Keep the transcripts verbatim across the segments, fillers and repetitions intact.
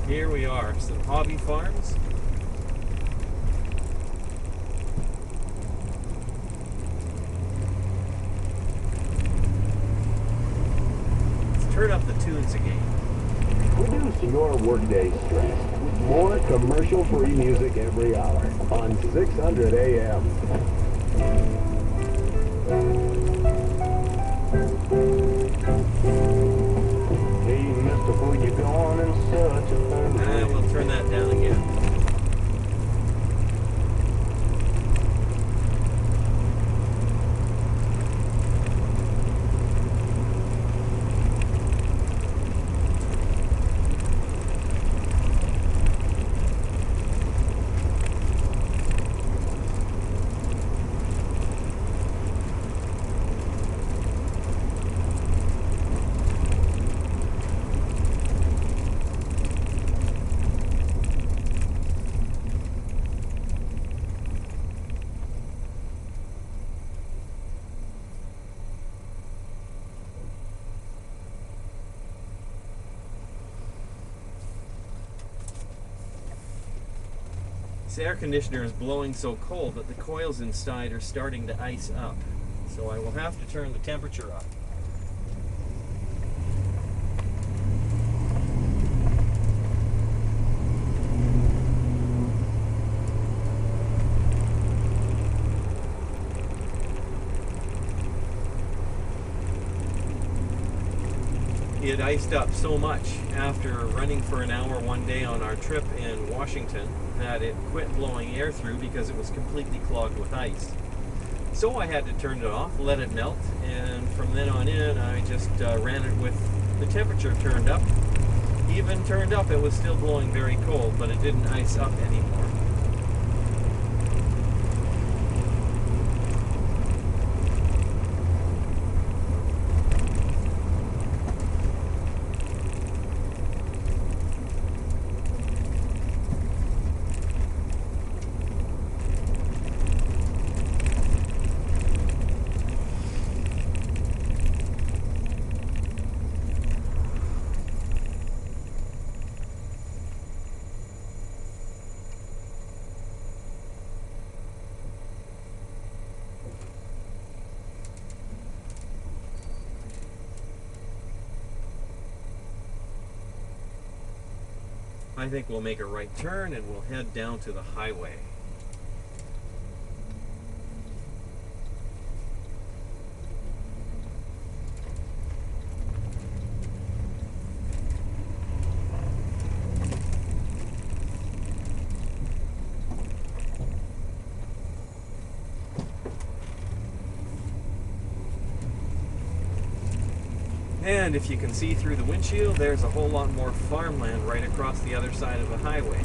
Here we are, some hobby farms. Let's turn up the tunes again. Reduce your workday stress with more commercial-free music every hour on six hundred A M. Hey, Mister Who you going in such a hurry? And we'll turn that down again. This air conditioner is blowing so cold that the coils inside are starting to ice up. So I will have to turn the temperature up. It had iced up so much after running for an hour one day on our trip in Washington that it quit blowing air through because it was completely clogged with ice. So I had to turn it off, let it melt, and from then on in I just uh, ran it with the temperature turned up. Even turned up, it was still blowing very cold, but it didn't ice up anymore. I think we'll make a right turn and we'll head down to the highway. And if you can see through the windshield, there's a whole lot more farmland right across the other side of the highway.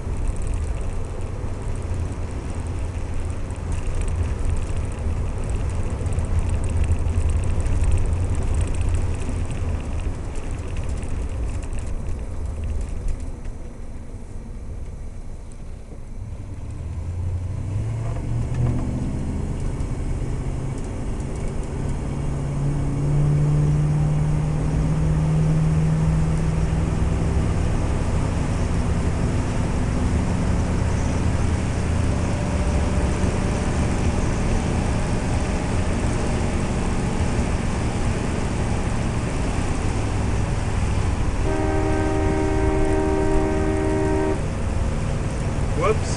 Whoops.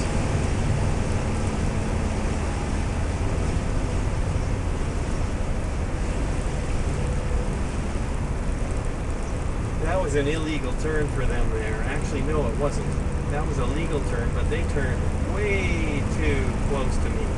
That was an illegal turn for them there. Actually, no, it wasn't. That was a legal turn, but they turned way too close to me.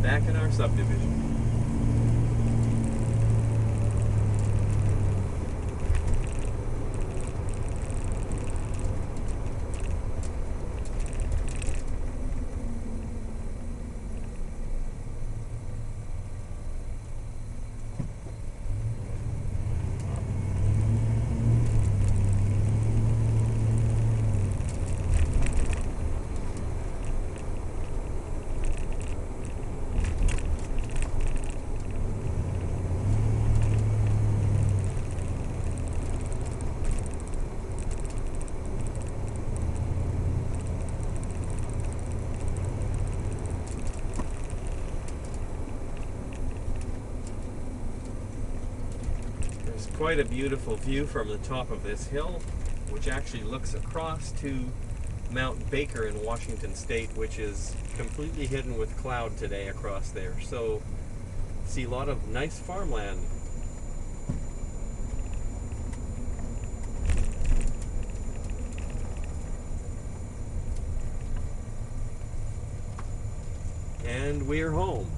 back in our subdivision. Quite a beautiful view from the top of this hill, which actually looks across to Mount Baker in Washington State, which is completely hidden with cloud today across there. So see a lot of nice farmland. And we're home.